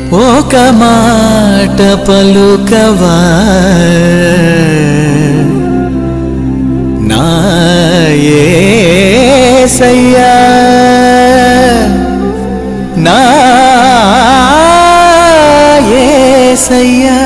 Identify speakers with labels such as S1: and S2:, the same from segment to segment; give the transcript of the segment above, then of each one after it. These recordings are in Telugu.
S1: ఒక మాట పలుకవా నా యేసయ్యా, నా యేసయ్యా.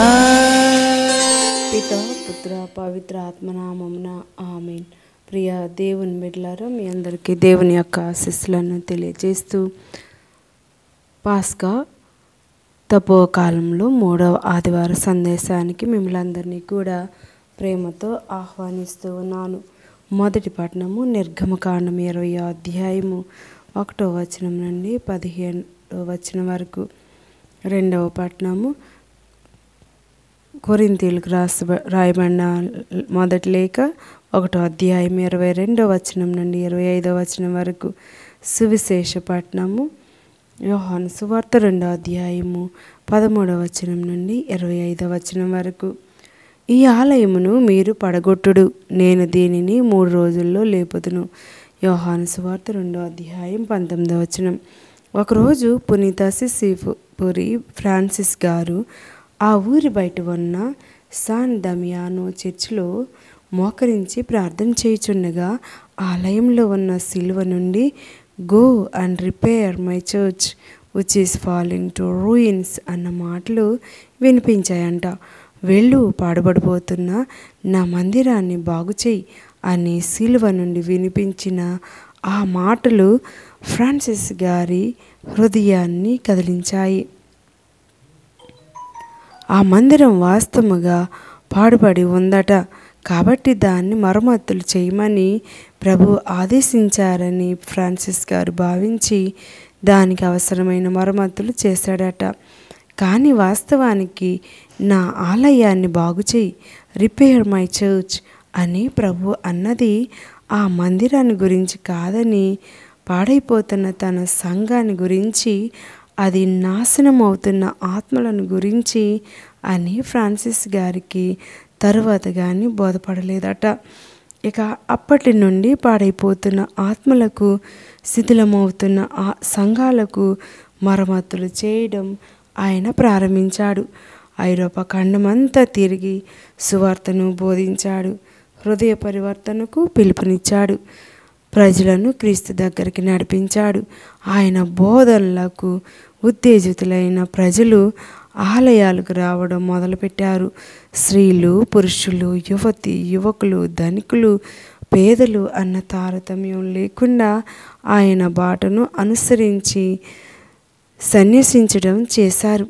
S2: పితా పుత్ర పవిత్ర ఆత్మనామమున ఆమేన్. ప్రియ దేవుని బిడ్డలారా, మీ అందరికీ దేవుని యొక్క ఆశీస్సులను తెలియజేస్తూ పాస్కా తపోకాలంలో 3వ ఆదివార సందేశానికి మిమ్మల్ని అందరినీ కూడా ప్రేమతో ఆహ్వానిస్తూ ఉన్నాను. మొదటి పట్టణము నిర్గమకాండం 20వ అధ్యాయము 1వ వచనం నుండి 15వ వచనం వరకు. రెండవ పట్టణము కొరింథీయులకు రాయబడిన మొదటి లేఖ 1వ అధ్యాయం 22వ వచనం నుండి 25వ వచనం వరకు. సువిశేష పట్టణము యోహాను సువార్త 2వ అధ్యాయము 13వ వచనం నుండి 25వ వచనం వరకు. ఈ ఆలయమును మీరు పడగొట్టుడు, నేను దీనిని 3 రోజుల్లో లేపుదును. యోహాను సువార్త 2వ అధ్యాయం 19వ వచనం. ఒకరోజు పునీత సిసిపురి ఫ్రాన్సిస్ గారు ఆ ఊరి బయట ఉన్న సాన్ దమియానో చర్చిలో మోకరించి ప్రార్థన చేయుచుండగా ఆలయంలో ఉన్న సిలువ నుండి go and repair my church which is falling to ruins అన్న మాటలు వినిపించాయంట. వెళ్ళు, పాడుబడిపోతున్న నా మందిరాన్ని బాగు చేయి అని సిలువ నుండి వినిపించిన ఆ మాటలు ఫ్రాన్సిస్ గారి హృదయాన్ని కదిలించాయి. ఆ మందిరం వాస్తవముగా పాడుపడి ఉందట, కాబట్టి దాన్ని మరమ్మతులు చేయమని ప్రభు ఆదేశించారని ఫ్రాన్సిస్ గారు భావించి దానికి అవసరమైన మరమ్మతులు చేశాడట. కానీ వాస్తవానికి నా ఆలయాన్ని బాగు చేయి, రిపేర్ మై చర్చ్ అని ప్రభు అన్నది ఆ మందిరాన్ని గురించి కాదని, పాడైపోతున్న తన సంఘాన్ని గురించి, అది నాశనం అవుతున్న ఆత్మలను గురించి అని ఫ్రాన్సిస్ గారికి తరువాత కానీ బోధపడలేదట. ఇక అప్పటి నుండి పాడైపోతున్న ఆత్మలకు, శిథిలమవుతున్న ఆ సంఘాలకు మరమ్మతులు చేయడం ఆయన ప్రారంభించాడు. ఐరోపా ఖండమంతా తిరిగి సువార్తను బోధించాడు. హృదయ పరివర్తనకు పిలుపునిచ్చాడు. ప్రజలను క్రీస్తు దగ్గరికి నడిపించాడు. ఆయన బోధనలకు ఉత్తేజితులైన ప్రజలు ఆలయాలకు రావడం మొదలుపెట్టారు. స్త్రీలు, పురుషులు, యువతి, యువకులు, ధనికులు, పేదలు అన్న తారతమ్యం లేకుండా ఆయన బాటను అనుసరించి సన్యసించడం చేశారు.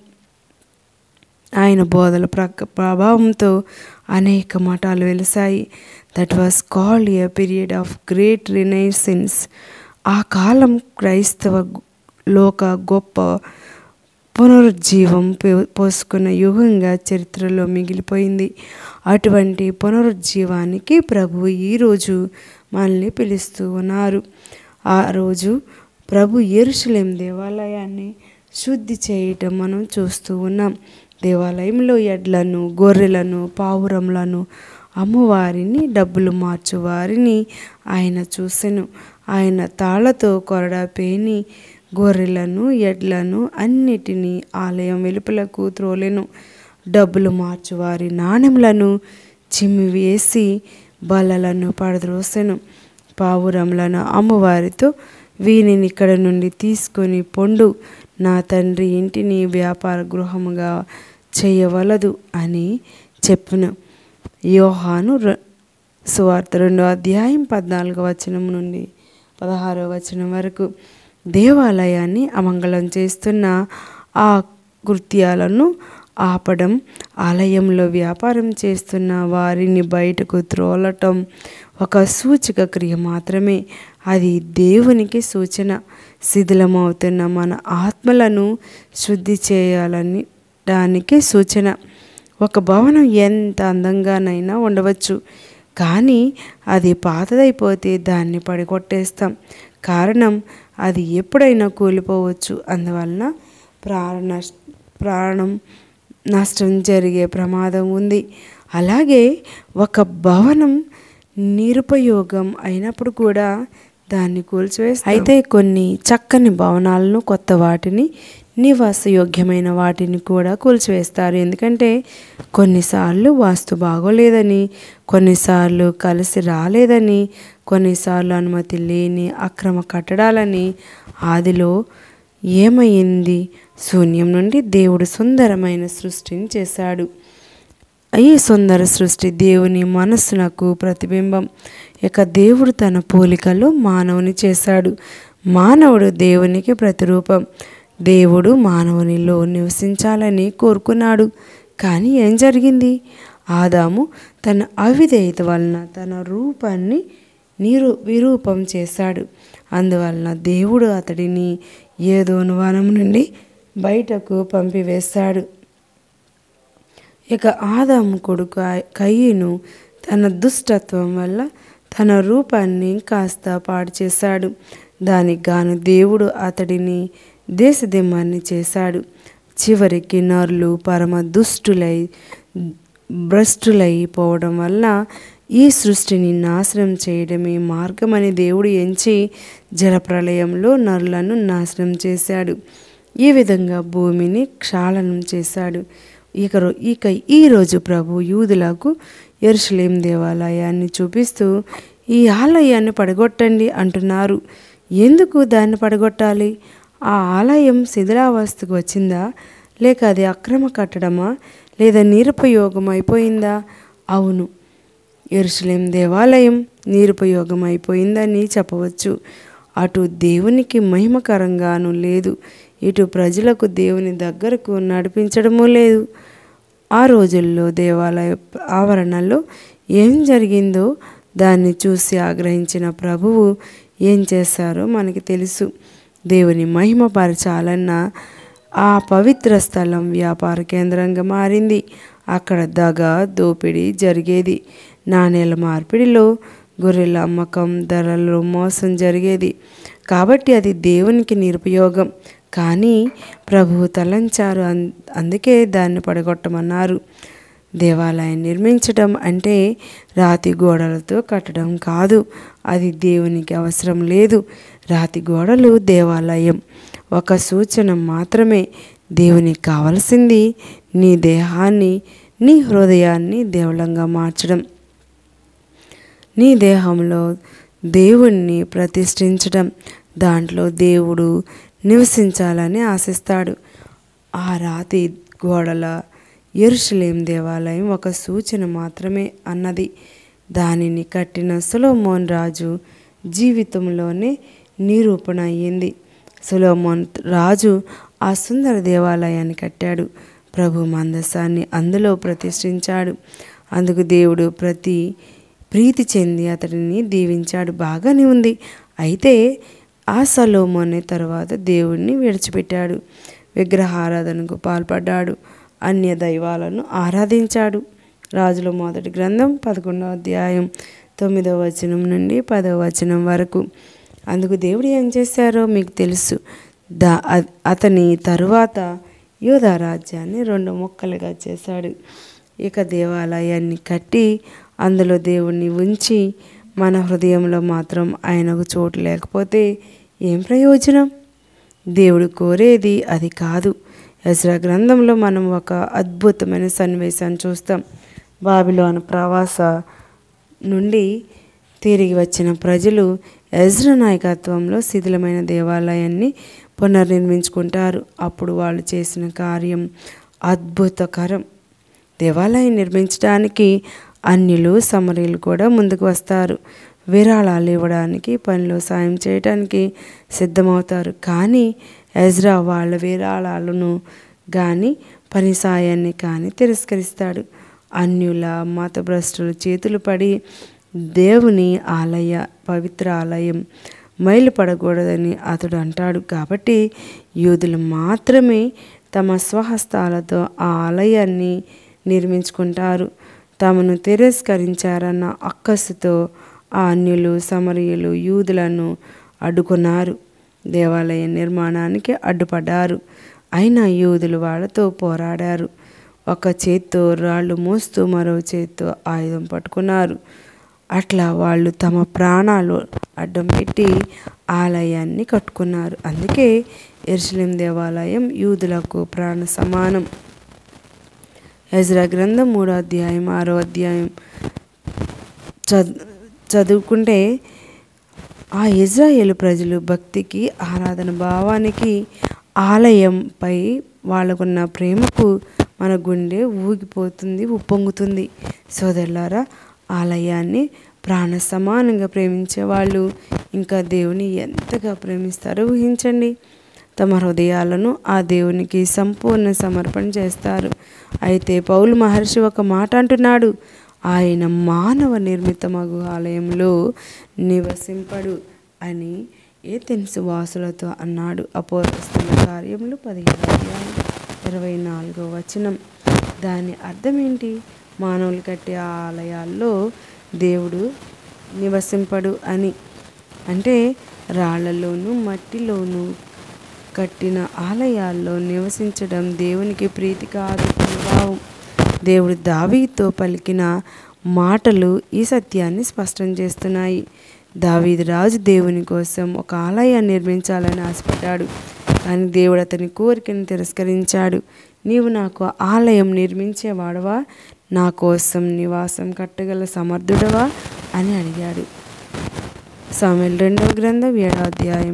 S2: ఆయన బోధల ప్రభావంతో అనేక మఠాలు వెలిసాయి. That was called a period of great renaissance. ఆ కాలం క్రైస్తవ లోక గొప్ప పునరుజ్జీవం పోసుకున్న యుగంగా చరిత్రలో మిగిలిపోయింది. అటువంటి పునరుజ్జీవానికి ప్రభువు ఈరోజు మనల్ని పిలుస్తూ ఉన్నారు. ఆ రోజు ప్రభు యెరూషలేం దేవాలయాన్ని శుద్ధి చేయటం మనం చూస్తూ ఉన్నాం. దేవాలయంలో ఎడ్లను, గొర్రెలను, పావురములను అమ్మవారిని, డబ్బులు మార్చువారిని ఆయన చూసెను. ఆయన తాళ్లతో కొరడా పేని గొర్రెలను, ఎడ్లను అన్నిటినీ ఆలయం వెలుపలకు త్రోలెను. డబ్బులు మార్చువారి నాణెములను చిమ్మివేసి బల్లలను పడద్రోసెను. పావురములను అమ్మవారితో, వీనిని ఇక్కడ నుండి తీసుకొని పొండు, నా తండ్రి ఇంటిని వ్యాపార గృహముగా చేయవలదు అని చెప్పును. యోహాను సువార్త 2వ అధ్యాయం 14వ వచనం నుండి 16వ వచనం వరకు. దేవాలయాన్ని అమంగళం చేస్తున్న ఆ కృత్యాలను ఆపడం, ఆలయంలో వ్యాపారం చేస్తున్న వారిని బయటకు త్రోలటం ఒక సూచక క్రియ మాత్రమే. అది దేవునికి సూచన. శిథిలమవుతున్న మన ఆత్మలను శుద్ధి చేయాలని దానికి సూచన. ఒక భవనం ఎంత అందంగానైనా ఉండవచ్చు, కానీ అది పాతదైపోతే దాన్ని పడికొట్టేస్తాం. కారణం, అది ఎప్పుడైనా కూలిపోవచ్చు. అందువలన ప్రాణం నష్టం జరిగే ప్రమాదం ఉంది. అలాగే ఒక భవనం నిరుపయోగం అయినప్పుడు కూడా దాన్ని కూల్చివేస్తాం. అయితే కొన్ని చక్కని భవనాలను, కొత్త వాటిని నివాసయోగ్యమైన వాటిని కూడా కూల్చివేస్తారు. ఎందుకంటే కొన్నిసార్లు వాస్తు బాగోలేదని, కొన్నిసార్లు కలిసి రాలేదని, కొన్నిసార్లు అనుమతి లేని అక్రమ కట్టడాలని. ఆదిలో ఏమైంది? శూన్యం నుండి దేవుడు సుందరమైన సృష్టిని చేశాడు. ఈ సుందర సృష్టి దేవుని మనస్సునకు ప్రతిబింబం. ఇక దేవుడు తన పోలికలో మానవుని చేశాడు. మానవుడు దేవునికి ప్రతిరూపం. దేవుడు మానవునిలో నివసించాలని కోరుకున్నాడు. కానీ ఏం జరిగింది? ఆదాము తన అవిధేయత వలన తన రూపాన్ని విరూపం చేశాడు. అందువలన దేవుడు అతడిని ఏదోను వనం నుండి బయటకు పంపివేశాడు. ఇక ఆదాము కొడుకు కయీను తన దుష్టత్వం వల్ల తన రూపాన్ని కాస్త పాడు చేశాడు. దానికి గాను దేవుడు అతడిని దేశదిమ్మని చేశాడు. చివరికి నరులు పరమ దుష్టులై భ్రష్టులైపోవడం వల్ల ఈ సృష్టిని నాశనం చేయడమే మార్గమని దేవుడు ఎంచి జలప్రళయంలో నరులను నాశనం చేశాడు. ఈ విధంగా భూమిని క్షాళనం చేశాడు. ఇక ఈరోజు ప్రభు యూదులకు యెరూషలేము దేవాలయాన్ని చూపిస్తూ ఈ ఆలయాన్ని పడగొట్టండి అంటున్నారు. ఎందుకు దాన్ని పడగొట్టాలి? ఆ ఆలయం శిథిలావస్థకు వచ్చిందా? లేక అది అక్రమ కట్టడమా? లేదా నిరుపయోగం అయిపోయిందా? అవును, యెరూషలేము దేవాలయం నిరుపయోగం అయిపోయిందని చెప్పవచ్చు. అటు దేవునికి మహిమకరంగాను లేదు, ఇటు ప్రజలకు దేవుని దగ్గరకు నడిపించడమూ లేదు. ఆ రోజుల్లో దేవాలయ ఆవరణలో ఏం జరిగిందో దాన్ని చూసి ఆగ్రహించిన ప్రభువు ఏం చేశారో మనకి తెలుసు. దేవుని మహిమపరచాలన్న ఆ పవిత్ర స్థలం వ్యాపార కేంద్రంగా మారింది. అక్కడ దగా దోపిడీ జరిగేది. నాణేల మార్పిడిలో, గొర్రెల అమ్మకం, ధరల్లో మోసం జరిగేది. కాబట్టి అది దేవునికి నిరుపయోగం. కానీ ప్రభువు తలంచారు, అందుకే దాన్ని పడగొట్టమన్నారు. దేవాలయం నిర్మించడం అంటే రాతి గోడలతో కట్టడం కాదు. అది దేవునికి అవసరం లేదు. రాతి గోడలు దేవాలయం ఒక సూచన మాత్రమే. దేవునికి కావలసింది నీ దేహాన్ని, నీ హృదయాన్ని దేవళంగా మార్చడం, నీ దేహంలో దేవుణ్ణి ప్రతిష్ఠించడం, దాంట్లో దేవుడు నివసించాలని ఆశిస్తాడు. ఆ రాతి గోడల యెరూషలేము దేవాలయం ఒక సూచన మాత్రమే అన్నది. దానిని కట్టిన సొలొమోన్ రాజు జీవితంలోనే నిరూపణ అయ్యింది. సొలొమోన్ రాజు ఆ సుందర దేవాలయాన్ని కట్టాడు. ప్రభు మందసాన్ని అందులో ప్రతిష్ఠించాడు. అందుకు దేవుడు ప్రీతి చెంది అతడిని దీవించాడు. బాగానే ఉంది. అయితే ఆ సొలొమోనే తర్వాత దేవుడిని విడిచిపెట్టాడు. విగ్రహారాధనకు పాల్పడ్డాడు. అన్య దైవాలను ఆరాధించాడు. రాజుల మొదటి గ్రంథం 11వ అధ్యాయం 9వ వచనం నుండి 10వ వచనం వరకు. అందుకు దేవుడు ఏం చేశారో మీకు తెలుసు. అతని తరువాత యూదా రాజ్యాన్ని 2 ముక్కలుగా చేశాడు. ఇక దేవాలయాన్ని కట్టి అందులో దేవుణ్ణి ఉంచి మన హృదయంలో మాత్రం ఆయనకు చోటు లేకపోతే ఏం ప్రయోజనం? దేవుడు కోరేది అది కాదు. ఎజ్రా గ్రంథంలో మనం ఒక అద్భుతమైన సన్నివేశాన్ని చూస్తాం. బాబిలోను ప్రవాస నుండి తిరిగి వచ్చిన ప్రజలు ఎజ్రా నాయకత్వంలో శిథిలమైన దేవాలయాన్ని పునర్నిర్మించుకుంటారు. అప్పుడు వాళ్ళు చేసిన కార్యం అద్భుతకరం. దేవాలయం నిర్మించడానికి అన్యులు, సమరీలు కూడా ముందుకు వస్తారు. విరాళాలు ఇవ్వడానికి, పనిలో సాయం చేయడానికి సిద్ధమవుతారు. కానీ ఎజ్రా వాళ్ళ విరాళాలను కానీ పని సాయాన్ని కానీ తిరస్కరిస్తాడు. అన్యుల మతభ్రష్టుల చేతులు పడి దేవుని పవిత్ర ఆలయం మైలుపడకూడదని అతడు అంటాడు. కాబట్టి యూదులు మాత్రమే తమ స్వహస్తాలతో ఆ ఆలయాన్ని నిర్మించుకుంటారు. తమను తిరస్కరించారన్న అక్కసుతో ఆ అన్యులు, సమరీయులు యూదులను అడ్డుకున్నారు. దేవాలయ నిర్మాణానికి అడ్డుపడ్డారు. అయినా యూదులు వాళ్ళతో పోరాడారు. ఒక చేత్తో రాళ్ళు మోస్తూ మరో చేత్తో ఆయుధం పట్టుకున్నారు. అట్లా వాళ్ళు తమ ప్రాణాలు అడ్డం పెట్టి ఆలయాన్ని కట్టుకున్నారు. అందుకే యెరూషలేము దేవాలయం యూదులకు ప్రాణ సమానం. ఎజ్రా గ్రంథం 3వ అధ్యాయం 6వ అధ్యాయం చదువుకుంటే ఆ ఇజ్రాయేలు ప్రజలు భక్తికి, ఆరాధన భావానికి, ఆలయంపై వాళ్ళకున్న ప్రేమకు మన గుండె ఊగిపోతుంది, ఉప్పొంగుతుంది. సోదరులారా, ఆలయాన్ని ప్రాణ సమానంగా ప్రేమించే వాళ్ళు ఇంకా దేవుని ఎంతగా ప్రేమిస్తారో ఊహించండి. తమ హృదయాలను ఆ దేవునికి సంపూర్ణ సమర్పణ చేస్తారు. అయితే పౌలు మహర్షి ఒక మాట అంటున్నాడు, ఆయన మానవ నిర్మితమగు ఆలయంలో నివసింపడు అని ఏథెన్సు వాసులతో అన్నాడు. అపోస్తలుల కార్యములు 17:24. దాని అర్థం ఏంటి? మానవులు కట్టే ఆలయాల్లో దేవుడు నివసింపడు అని. అంటే రాళ్లలోనూ మట్టిలోనూ కట్టిన ఆలయాల్లో నివసించడం దేవునికి ప్రీతి కాదు అని భావం. దేవుడు దావీదుతో పలికిన మాటలు ఈ సత్యాన్ని స్పష్టం చేస్తున్నాయి. దావీదు రాజు దేవుని కోసం ఒక ఆలయాన్ని నిర్మించాలని ఆశపడ్డాడు. కానీ దేవుడు అతని కోరికను తిరస్కరించాడు. నీవు నాకు ఆలయం నిర్మించేవాడవా? నా కోసం నివాసం కట్టగల సమర్థుడవా అని అడిగాడు. సమూయేలు 2వ గ్రంథం 7వ అధ్యాయం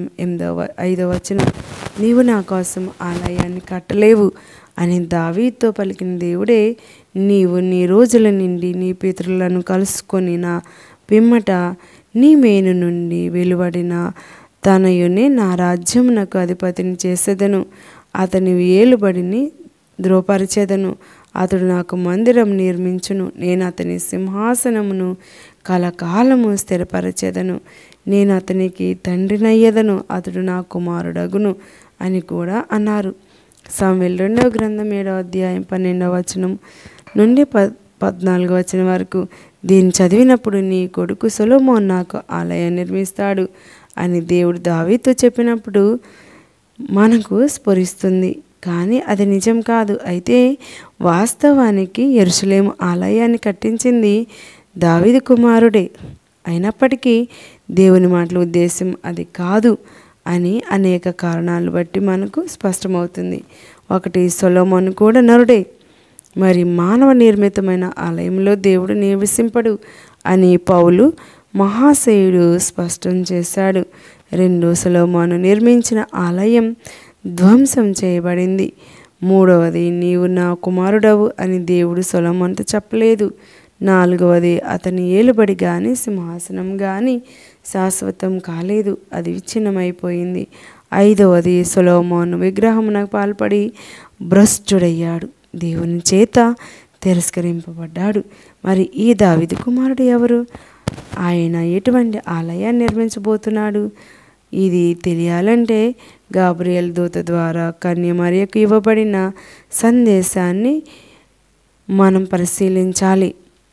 S2: 5వ. నీవు నా కోసం ఆలయాన్ని కట్టలేవు అని దావీదుతో పలికిన దేవుడే, నీవు నీ రోజుల నుండి నీ పితరులను కలుసుకొని నా పిమ్మట నీ మేను నుండి వెలువడిన తనయునే నా రాజ్యమునకు అధిపతిని చేసేదను. అతని ఏలుబడిని ధృవపరిచెదను. అతడు నాకు మందిరం నిర్మించును. నేను అతని సింహాసనమును కలకాలము స్థిరపరచెదను. నేను అతనికి తండ్రినయ్యదను. అతడు నా కుమారుడగును అని కూడా అన్నారు. సమూయేలు 2వ గ్రంథం 7వ అధ్యాయం 12వ నుండి 14వ వరకు. దీన్ని చదివినప్పుడు నీ కొడుకు సొలొమోను నాకు ఆలయం నిర్మిస్తాడు అని దేవుడు దావీదుతో చెప్పినప్పుడు మనకు స్ఫురిస్తుంది. కానీ అది నిజం కాదు. అయితే వాస్తవానికి యెరూషలేము ఆలయాన్ని కట్టించింది దావీదు కుమారుడే. అయినప్పటికీ దేవుని మాటల ఉద్దేశం అది కాదు అని అనేక కారణాలు బట్టి మనకు స్పష్టమవుతుంది. ఒకటి, సొలొమోను కూడా నరుడే, మరి మానవ నిర్మితమైన ఆలయంలో దేవుడు నివసింపడు అని పౌలు మహాశయుడు స్పష్టం చేశాడు. 2, సొలొమోను నిర్మించిన ఆలయం ధ్వంసం చేయబడింది. 3వది, నీవు నా కుమారుడవు అని దేవుడు సొలొమోనుతో చెప్పలేదు. 4వది, అతని ఏలుబడి కానీ సింహాసనం కానీ శాశ్వతం కాలేదు, అది విచ్ఛిన్నమైపోయింది. 5వది, సొలొమోను విగ్రహమునకు పాల్పడి భ్రష్టుడయ్యాడు, దేవుని చేత తిరస్కరింపబడ్డాడు. మరి ఈ దావీదు కుమారుడు ఎవరు? ఆయన ఎటువంటి ఆలయాన్ని నిర్మించబోతున్నాడు? ఇది తెలియాలంటే గాబ్రియేలు దూత ద్వారా కన్య మరియకు ఇవ్వబడిన సందేశాన్ని మనం పరిశీలించాలి.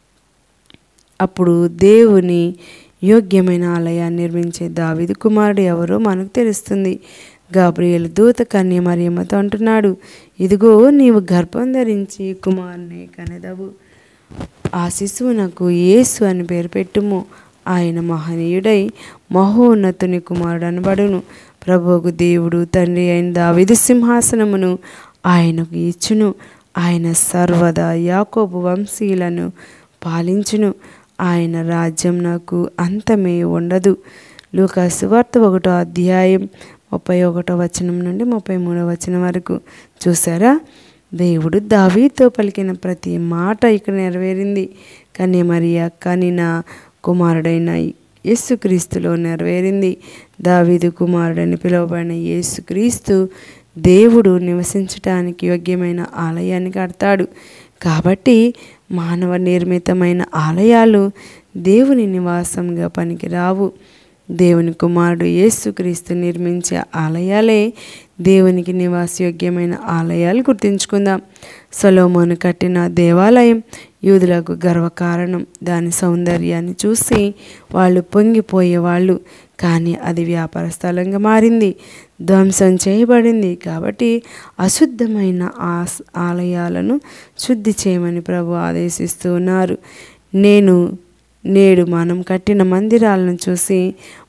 S2: అప్పుడు దేవుని యోగ్యమైన ఆలయాన్ని నిర్మించే దావీదు కుమారుడు ఎవరో మనకు తెలుస్తుంది. గాబ్రియేలు దూత కన్య మరియమ్మతో అంటున్నాడు, ఇదిగో నీవు గర్భం ధరించి కుమారుని కనెదవు. ఆ శిశువునకు యేసు అని పేరు పెట్టుము. ఆయన మహనీయుడై మహోన్నతుని కుమారుడు అనబడును. ప్రభువుకు దేవుడు తండ్రి అయిన దావీదు సింహాసనమును ఆయనకు ఇచ్చును. ఆయన సర్వదా యాకోబు వంశీయులను పాలించును. ఆయన రాజ్యం నాకు అంతమే ఉండదు. లూకా సువార్త 1వ అధ్యాయం 31వ నుండి 33వ వరకు. చూసారా, దేవుడు దావీదుతో పలికిన ప్రతి మాట ఇక్కడ నెరవేరింది. కన్య మరియ కనిన కుమారుడైన యేసుక్రీస్తులో నెరవేరింది. దావీదు కుమారుడని పిలువబడిన యేసుక్రీస్తు దేవుడు నివసించటానికి యోగ్యమైన ఆలయాన్ని కడతాడు. కాబట్టి మానవ నిర్మితమైన ఆలయాలు దేవుని నివాసంగా పనికిరావు. దేవుని కుమారుడు యేసుక్రీస్తు నిర్మించే ఆలయాలే దేవునికి నివాసయోగ్యమైన ఆలయాలు. గుర్తుంచుకుందాం. సొలొమోను కట్టిన దేవాలయం యూదులకు గర్వకారణం. దాని సౌందర్యాన్ని చూసి వాళ్ళు పొంగిపోయేవాళ్ళు. కానీ అది వ్యాపార స్థలంగా మారింది, ధ్వంసం చేయబడింది. కాబట్టి అశుద్ధమైన ఆలయాలను శుద్ధి చేయమని ప్రభు ఆదేశిస్తూ ఉన్నారు. నేడు మనం కట్టిన మందిరాలను చూసి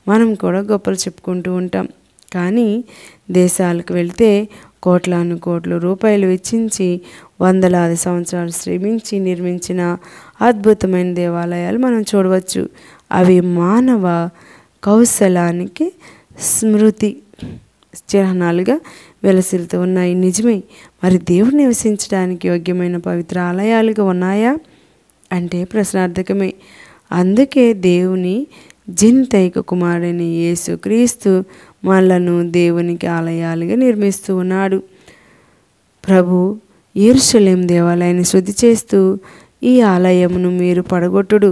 S2: మనం కూడా గొప్పలు చెప్పుకుంటూ ఉంటాం. కానీ దేశాలకు వెళ్తే కోట్లాను కోట్ల రూపాయలు వెచ్చించి వందలాది సంవత్సరాలు శ్రమించి నిర్మించిన అద్భుతమైన దేవాలయాలు మనం చూడవచ్చు. అవి మానవ కౌశలానికి స్మృతి చిహ్నాలుగా వెలసిల్లుతూ ఉన్నాయి. నిజమే. మరి దేవుడు నివసించడానికి యోగ్యమైన పవిత్ర ఆలయాలుగా ఉన్నాయా అంటే ప్రశ్నార్థకమే. అందుకే దేవుని జిన్తైక కుమారుడైన యేసుక్రీస్తు మనలను దేవునికి ఆలయాలుగా నిర్మిస్తూ ఉన్నాడు. ప్రభు యెరూషలేము దేవాలయాన్ని శుద్ధి చేస్తూ ఈ ఆలయమును మీరు పడగొట్టుడు,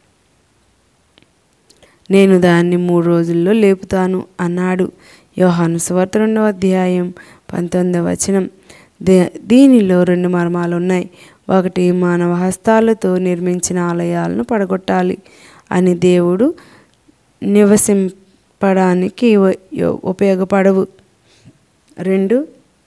S2: నేను దాన్ని 3 రోజుల్లో లేపుతాను అన్నాడు. యోహాను సువార్త 2వ అధ్యాయం 19వ వచనం. దీనిలో 2 మర్మాలు ఉన్నాయి. ఒకటి, మానవ హస్తాలతో నిర్మించిన ఆలయాలను పడగొట్టాలి అని దేవుడు నివసింపడానికి ఉపయోగపడవు. 2,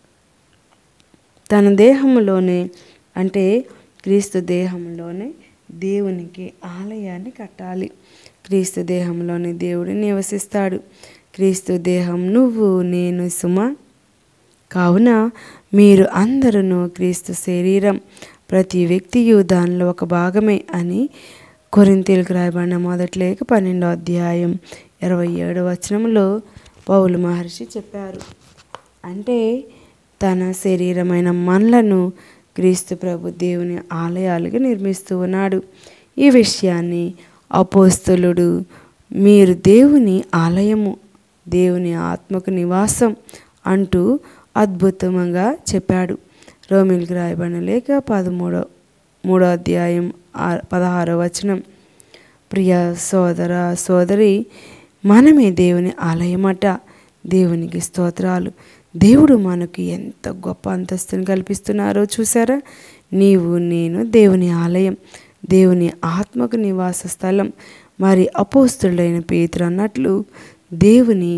S2: తన దేహంలోనే అంటే క్రీస్తు దేహంలోనే దేవునికి ఆలయాన్ని కట్టాలి. క్రీస్తు దేహంలోని దేవుడు నివసిస్తాడు. క్రీస్తు దేహం నువ్వు నేను సుమ. కావున మీరు అందరూ క్రీస్తు శరీరం, ప్రతి వ్యక్తియు దానిలో ఒక భాగమే అని కొరింథీయులకు రాయబడిన మొదటి లేఖ 12వ అధ్యాయం 27వ వచనంలో పౌలు మహర్షి చెప్పారు. అంటే తన శరీరమైన మనలను క్రీస్తు ప్రభు దేవుని ఆలయాలుగా నిర్మిస్తూ ఉన్నాడు. ఈ విషయాన్ని అపోస్తలుడు మీరు దేవుని ఆలయము, దేవుని ఆత్మకు నివాసం అంటూ అద్భుతంగా చెప్పాడు. రోమీయులకు రాయబడిన లేఖ 13వ అధ్యాయం 16వ వచనం. ప్రియ సోదర సోదరి, మనమే దేవుని ఆలయమట. దేవునికి స్తోత్రాలు. దేవుడు మనకు ఎంత గొప్ప అంతస్తుని కల్పిస్తున్నారో చూసారా? నీవు నేను దేవుని ఆలయం, దేవుని ఆత్మకు నివాస స్థలం. మరి అపోస్తలుడైన పేతురు అన్నట్లు దేవుని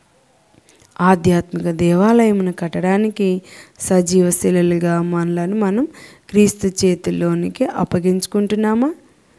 S2: ఆధ్యాత్మిక దేవాలయమును కట్టడానికి సజీవ శిలలుగా మనలను మనం క్రీస్తు చేతుల్లోనికి అప్పగించుకుంటున్నామా?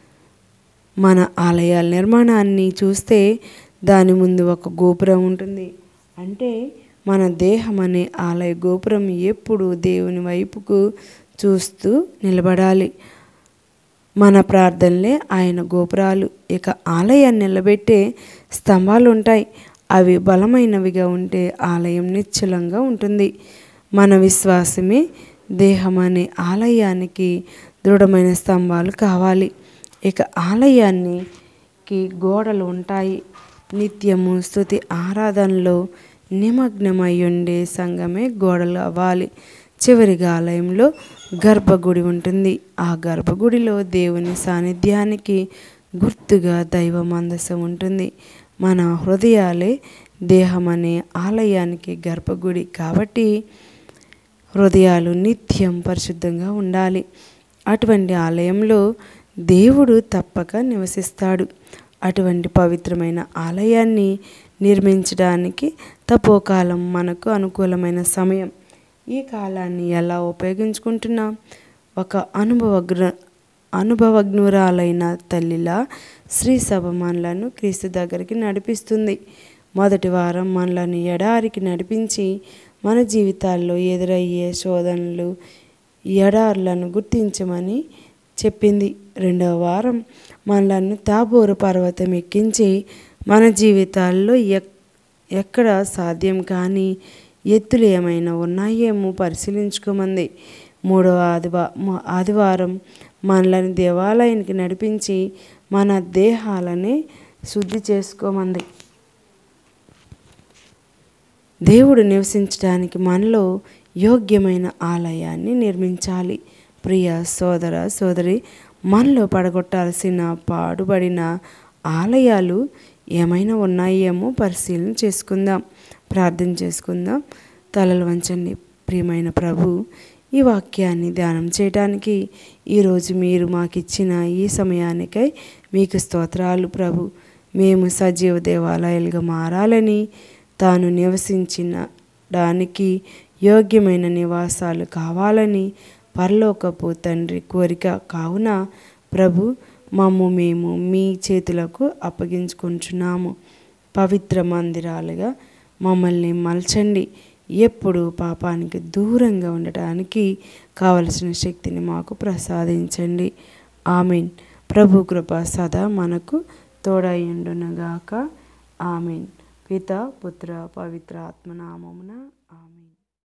S2: మన ఆలయాల నిర్మాణాన్ని చూస్తే దాని ముందు ఒక గోపురం ఉంటుంది. అంటే మన దేహం అనే ఆలయ గోపురం ఎప్పుడు దేవుని వైపుకు చూస్తూ నిలబడాలి. మన ప్రార్థనలే ఆయన గోపురాలు. ఇక ఆలయాన్ని నిలబెట్టే స్తంభాలు ఉంటాయి. అవి బలమైనవిగా ఉంటే ఆలయం నిశ్చలంగా ఉంటుంది. మన విశ్వాసమే దేహం అనే ఆలయానికి దృఢమైన స్తంభాలు కావాలి. ఇక ఆలయానికి గోడలు ఉంటాయి. నిత్యము స్తుతి ఆరాధనలో నిమగ్నమై ఉండే సంఘమే గోడలు అవ్వాలి. చివరిగా ఆలయంలో గర్భగుడి ఉంటుంది. ఆ గర్భగుడిలో దేవుని సాన్నిధ్యానికి గుర్తుగా దైవ మందసం ఉంటుంది. మన హృదయాలే దేహం అనే ఆలయానికి గర్భగుడి. కాబట్టి హృదయాలు నిత్యం పరిశుద్ధంగా ఉండాలి. అటువంటి ఆలయంలో దేవుడు తప్పక నివసిస్తాడు. అటువంటి పవిత్రమైన ఆలయాన్ని నిర్మించడానికి తపోకాలం మనకు అనుకూలమైన సమయం. ఈ కాలాన్ని ఎలా ఉపయోగించుకుంటున్నాం? ఒక అనుభవజ్ఞురాలైన తల్లిలా శ్రీ సభ మనలను క్రీస్తు దగ్గరికి నడిపిస్తుంది. మొదటి వారం మనలను ఎడారికి నడిపించి మన జీవితాల్లో ఎదురయ్యే శోధనలు, ఎడారులను గుర్తించమని చెప్పింది. రెండవ వారం మనలను తాబోరు పర్వతం ఎక్కించి మన జీవితాల్లో ఎక్కడ సాధ్యం కాని ఎత్తులు ఏమైనా ఉన్నాయేమో పరిశీలించుకోమంది. మూడవ ఆదివారం మనల్ని దేవాలయానికి నడిపించి మన దేహాలని శుద్ధి చేసుకోమంది. దేవుడు నివసించడానికి మనలో యోగ్యమైన ఆలయాన్ని నిర్మించాలి. ప్రియ సోదర సోదరి, మనలో పడగొట్టాల్సిన పాడుబడిన ఆలయాలు ఏమైనా ఉన్నాయేమో పరిశీలన చేసుకుందాం. ప్రార్థన చేసుకుందాం. తలలు వంచండి. ప్రియమైన ప్రభు, ఈ వాక్యాన్ని ధ్యానం చేయడానికి ఈరోజు మీరు మాకిచ్చిన ఈ సమయానికై మీకు స్తోత్రాలు ప్రభు. మేము సజీవ దేవాలయాలుగా మారాలని, తాను నివసించిన దానికి యోగ్యమైన నివాసాలు కావాలని పరలోకపు తండ్రి కోరిక. కావున ప్రభు, మేము మీ చేతులకు అప్పగించుకుంటున్నాము. పవిత్ర మందిరాలుగా మమ్మల్ని మలచండి. ఎప్పుడు పాపానికి దూరంగా ఉండటానికి కావలసిన శక్తిని మాకు ప్రసాదించండి. ఆమేన్. ప్రభు కృప సదా మనకు తోడైయుండునుగాక. ఆమేన్. పిత పుత్ర పవిత్ర ఆత్మ నామమున ఆమేన్.